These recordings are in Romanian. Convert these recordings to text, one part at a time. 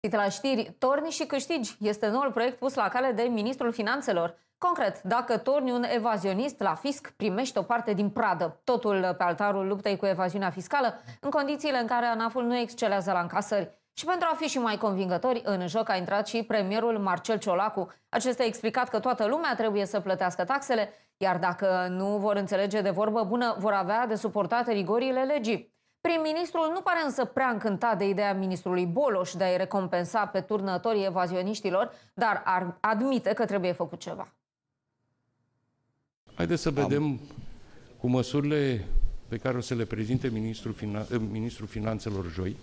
La știri, torni și câștigi este noul proiect pus la cale de Ministrul Finanțelor. Concret, dacă torni un evazionist la fisc, primești o parte din pradă. Totul pe altarul luptei cu evaziunea fiscală, în condițiile în care ANAF-ul nu excelează la încasări. Și pentru a fi și mai convingători, în joc a intrat și premierul Marcel Ciolacu. Acesta a explicat că toată lumea trebuie să plătească taxele, iar dacă nu vor înțelege de vorbă bună, vor avea de suportat rigorile legii. Prim-ministrul nu pare însă prea încântat de ideea ministrului Boloș de a-i recompensa pe turnătorii evazioniștilor, dar admite că trebuie făcut ceva. Haideți să vedem cu măsurile pe care o să le prezinte Ministrul Finanțelor joi,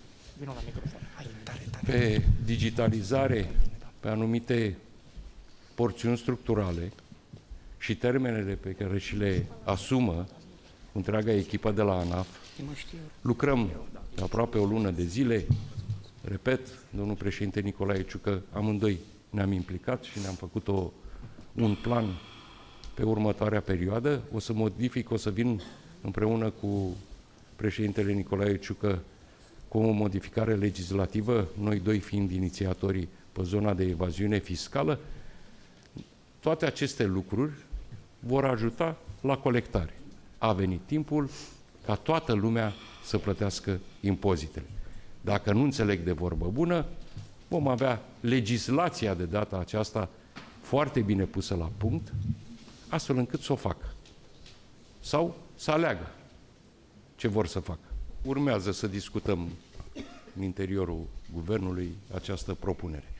pe digitalizare, pe anumite porțiuni structurale și termenele pe care și le asumă întreaga echipă de la ANAF. Lucrăm de aproape o lună de zile. Repet, domnul președinte Nicolae Ciucă, amândoi ne-am implicat și ne-am făcut un plan pe următoarea perioadă. O să modific, o să vin împreună cu președintele Nicolae Ciucă cu o modificare legislativă, noi doi fiind inițiatorii pe zona de evaziune fiscală. Toate aceste lucruri vor ajuta la colectare. A venit timpul ca toată lumea să plătească impozitele. Dacă nu înțeleg de vorbă bună, vom avea legislația de data aceasta foarte bine pusă la punct, astfel încât să o facă. Sau să aleagă ce vor să facă. Urmează să discutăm în interiorul guvernului această propunere.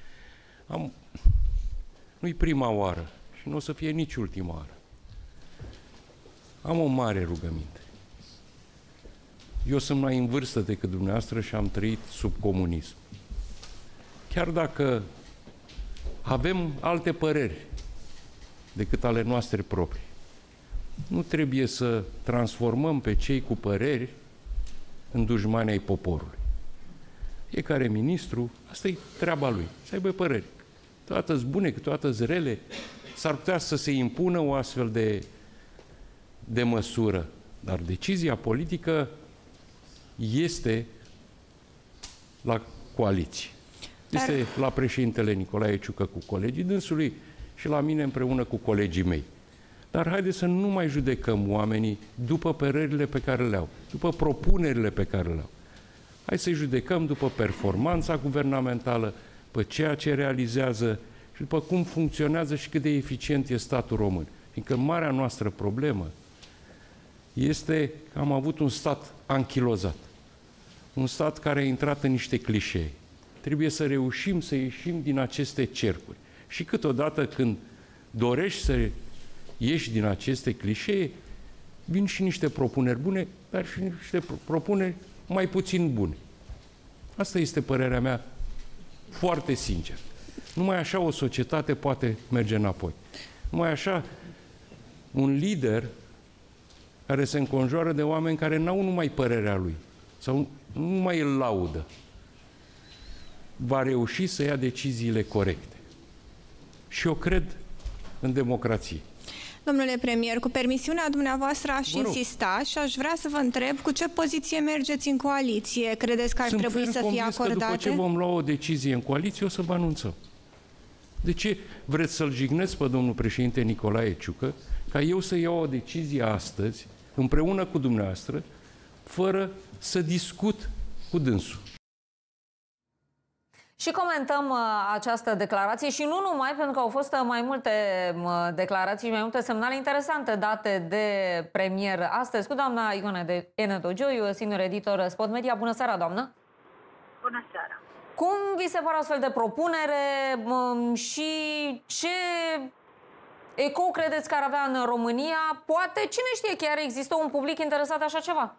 Nu-i prima oară și nu o să fie nici ultima oară. Am o mare rugăminte. Eu sunt mai în vârstă decât dumneavoastră și am trăit sub comunism. Chiar dacă avem alte păreri decât ale noastre proprii, nu trebuie să transformăm pe cei cu păreri în dușmani ai poporului. Fiecare ministru, asta e treaba lui, să aibă păreri. Câteodată-s bune, câteodată-s rele. S-ar putea să se impună o astfel de măsură, dar decizia politică este la coaliție. Este la președintele Nicolae Ciucă cu colegii dânsului și la mine împreună cu colegii mei. Dar haideți să nu mai judecăm oamenii după părerile pe care le au, după propunerile pe care le au. Hai să-i judecăm după performanța guvernamentală, pe ceea ce realizează și după cum funcționează și cât de eficient e statul român. Fiindcă marea noastră problemă este că am avut un stat anchilozat. Un stat care a intrat în niște clișee. Trebuie să reușim să ieșim din aceste cercuri. Și câteodată când dorești să ieși din aceste clișee, vin și niște propuneri bune, dar și niște propuneri mai puțin bune. Asta este părerea mea foarte sincer. Numai așa o societate poate merge înapoi. Numai așa un lider care se înconjoară de oameni care n-au numai părerea lui sau nu numai îl laudă, va reuși să ia deciziile corecte. Și eu cred în democrație. Domnule premier, cu permisiunea dumneavoastră aș insista și aș vrea să vă întreb cu ce poziție mergeți în coaliție. Credeți că ar trebui să fie acordate? După ce vom lua o decizie în coaliție, o să vă anunțăm. De ce vreți să-l jignesc pe domnul președinte Nicolae Ciucă ca eu să iau o decizie astăzi, împreună cu dumneavoastră, fără să discut cu dânsul? Și comentăm această declarație și nu numai, pentru că au fost mai multe declarații și mai multe semnale interesante date de premier astăzi cu doamna Ione Enădogioiu, senior editor Spot Media. Bună seara, doamnă! Bună seara! Cum vi se pare astfel de propunere și ce ecou credeți că ar avea în România? Poate, cine știe, chiar există un public interesat de așa ceva?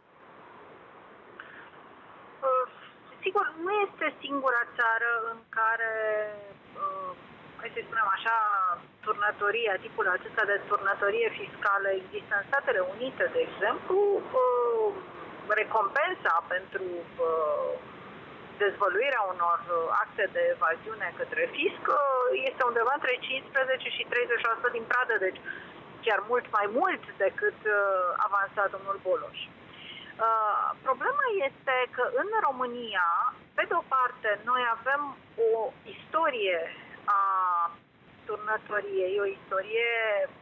Sigur, nu este singura țară în care, hai să spunem așa, turnătoria, tipul acesta de turnătorie fiscală există în Statele Unite, de exemplu. Recompensa pentru dezvăluirea unor acte de evaziune către fisc este undeva între 15 și 30% din pradă, deci chiar mult mai mult decât avansa domnul Boloș. Problema este că în România pe de o parte, noi avem o istorie a turnătoriei, o istorie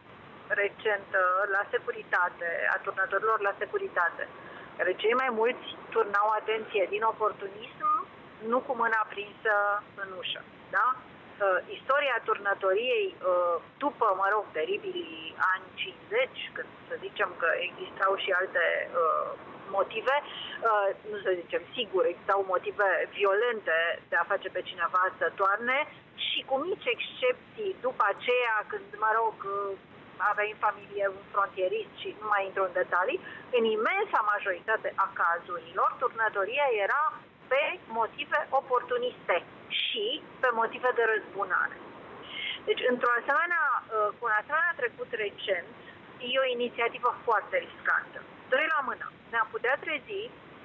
recentă la securitate, a turnătorilor la securitate, care cei mai mulți turnau atenție din oportunism, nu cu mâna prinsă în ușă. Da? Istoria turnătoriei după, teribilii ani 50, când să zicem că existau și alte motive, nu să zicem sigur, existau motive violente de a face pe cineva să toarne și cu mici excepții după aceea, când, aveai în familie un frontierist și nu mai intru în detalii, în imensa majoritate a cazurilor, turnătoria era pe motive oportuniste și pe motive de răzbunare. Deci, cu un asemenea trecut recent, e o inițiativă foarte riscantă. Doi la mână. Ne-am putea trezi,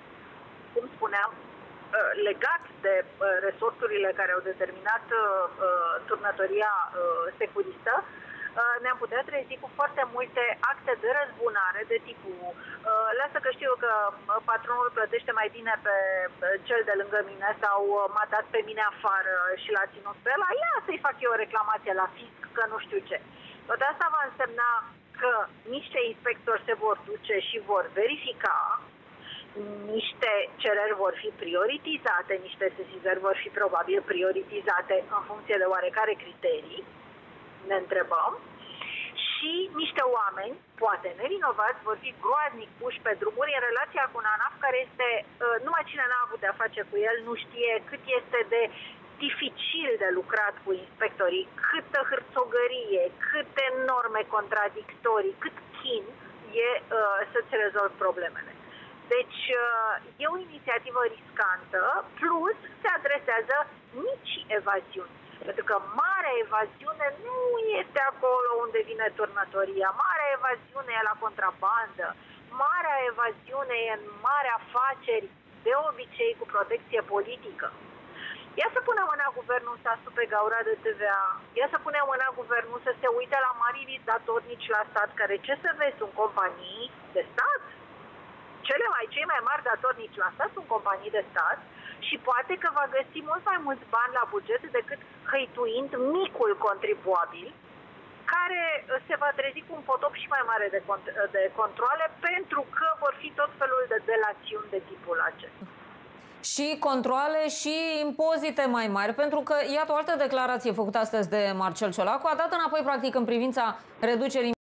cum spuneam, legat de resorturile care au determinat turnătoria securistă, ne-am putea trezi cu foarte multe acte de răzbunare de tipul lasă că știu că patronul plătește mai bine pe cel de lângă mine sau m-a dat pe mine afară și l-a ținut pe ăla, ia să-i fac eu o reclamație la fisc că nu știu ce. Tot asta va însemna că niște inspectori se vor duce și vor verifica, niște cereri vor fi prioritizate, niște sesizări vor fi probabil prioritizate în funcție de oarecare criterii, ne întrebăm, și niște oameni, poate nevinovați, vor fi groaznic puși pe drumuri în relația cu un ANAF care este, numai cine n-a avut de-a face cu el, nu știe cât este de dificil de lucrat cu inspectorii, câtă hârțogărie, câte norme contradictorii, cât chin e să-ți rezolvi problemele. Deci e o inițiativă riscantă, plus se adresează mici evaziuni. Pentru că marea evaziune nu este acolo unde vine turnătoria. Marea evaziune e la contrabandă. Marea evaziune e în mari afaceri, de obicei cu protecție politică. Ia să punem mâna guvernul statul pe gaura de TVA. Ia să punem mâna guvernul să se uite la marii datornici la stat, care, ce să vezi, sunt companii de stat. Cei mai mari datornici la stat sunt companii de stat și poate că va găsi mult mai mulți bani la buget decât hăituind micul contribuabil, care se va trezi cu un potop și mai mare de controale, pentru că vor fi tot felul de delațiuni de tipul acesta. Și controale și impozite mai mari, pentru că, iată, o altă declarație făcută astăzi de Marcel Ciolacu a dat înapoi, practic, în privința reducerii